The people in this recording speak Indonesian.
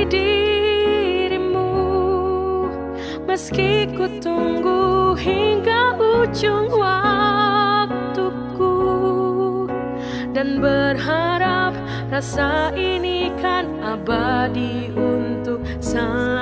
di dirimu, meski ku tunggu hingga ujung waktuku, dan berharap rasa ini kan abadi untuk saya.